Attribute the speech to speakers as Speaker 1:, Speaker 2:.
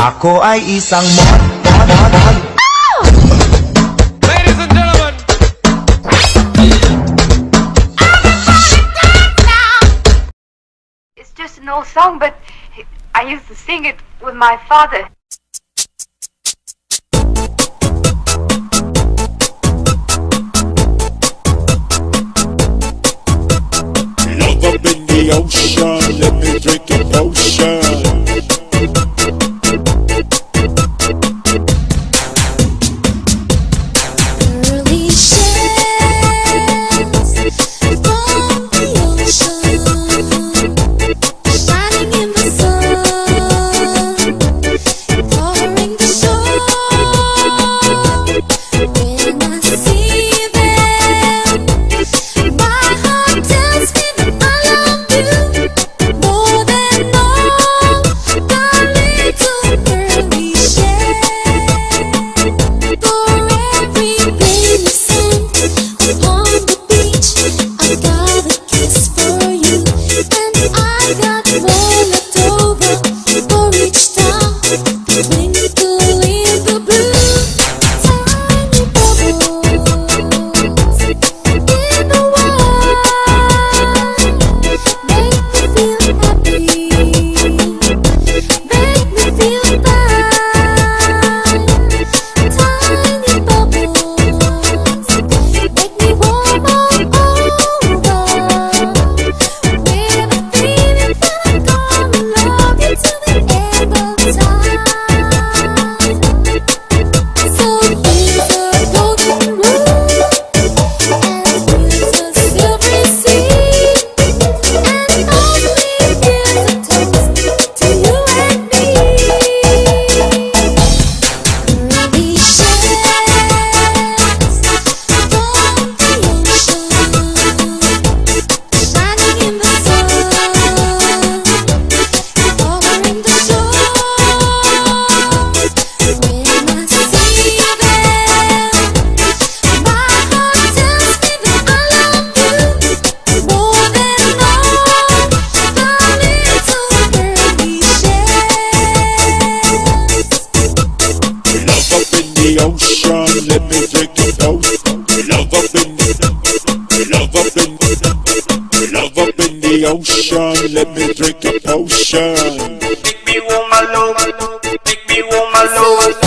Speaker 1: Ako ay isang mon.
Speaker 2: Ladies and gentlemen,
Speaker 3: it's just an old song, but I used to sing it with my father.
Speaker 4: Love up in the ocean, let me drink your potion.
Speaker 5: Early sheds from the ocean, shining in the sun, covering the shore. When I see them, my heart tells me that I love you more than all the little early sheds. For every grain of sand upon the beach, I've got a kiss for you, and I've got more left over for each star to twinkle in the blue. Tiny bubbles in the water make me feel happy, make me feel fine. Tiny bubbles make me warm all over, with a feeling that I'm gonna love you till the end of time. So here's a golden rule, and here's a silvery sea, and only here's a toast to you and me. Early sheds from the ocean, shining in the sun, covering the shore. When I see them, my heart tells me that I love you more than all the little early sheds.
Speaker 4: Love up in the ocean, let me drink your potion. Love up in the ocean, let me drink your potion.
Speaker 1: Make me warm my love, make me warm my love.